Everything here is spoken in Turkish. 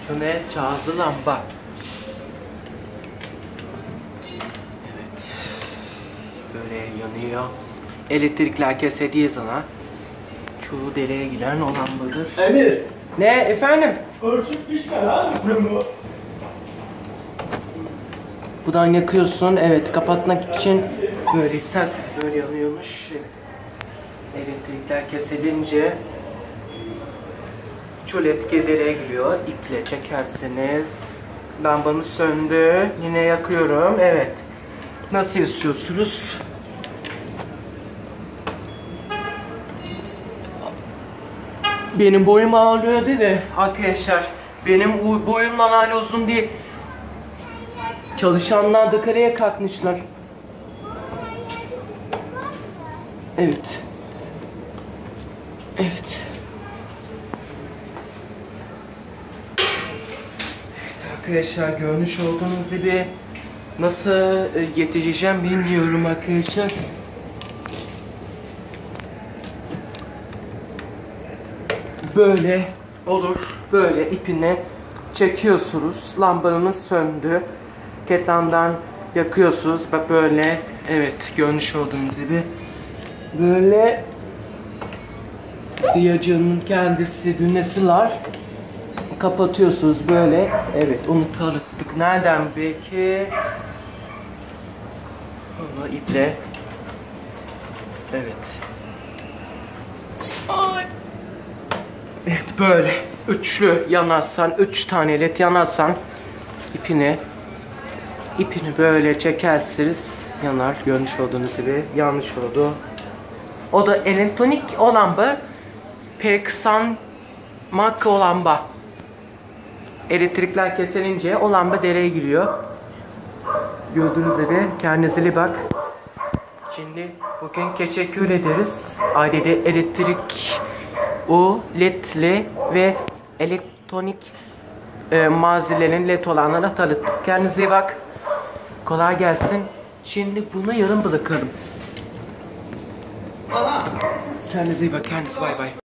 Şu ne? Cihazlı lamba. Evet. Böyle yanıyor. Elektrikler kesildiği zaman çoğu deliğe giren o lambadır. Emir! Ne efendim? Ölçüp düşme lan bunu. Buradan yakıyorsun. Evet, kapatmak için böyle isterseniz böyle yanıyormuş. Elektrikler kesilince şu led deliğe giriyor. İple çekerseniz lambamız söndü. Yine yakıyorum. Evet. Nasıl istiyorsunuz? Benim boyum ağrıyor değil mi arkadaşlar? Benim boyumdan hala uzun değil. Çalışanlar da kareye kalkmışlar. Evet. Evet. Evet arkadaşlar, görmüş olduğunuz gibi nasıl getireceğim bilmiyorum arkadaşlar. Böyle olur. Böyle ipine çekiyorsunuz. Lambanız söndü. Ketlamdan yakıyorsunuz. Bak böyle. Evet, görmüş olduğunuz gibi. Böyle siyacının kendisi düğmesi var. Kapatıyorsunuz böyle. Evet, onu tanıttık. Nereden peki? Onu iple. Evet. Ay. Evet, böyle üçlü yanarsan, 3 tane led yanarsan ipini böyle çekersiniz, yanar. Görmüş olduğunuz gibi yanlış oldu. O da elektronik o lamba, P90 marka o lamba. Elektrikler kesilince o lamba dereye giriyor. Gördüğünüz gibi, kendinize iyi bak. Şimdi bugün teşekkür ederiz. Ailede elektrik ledli ve elektronik malzemelerin led olanlara tanıttık. Kendinize iyi bak. Kolay gelsin. Şimdi bunu yarım bırakalım. Kendinize iyi bak. Kendinize bay bay.